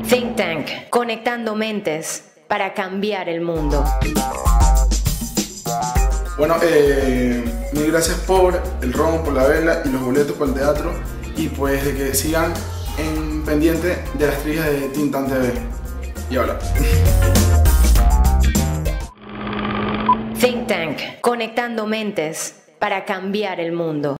Think Tank, conectando mentes para cambiar el mundo. Bueno, mil gracias por el ron, por la vela y los boletos para el teatro. Y pues de que sigan en pendiente de las trillas de Tintán TV. Y ahora. Think Tank, conectando mentes para cambiar el mundo.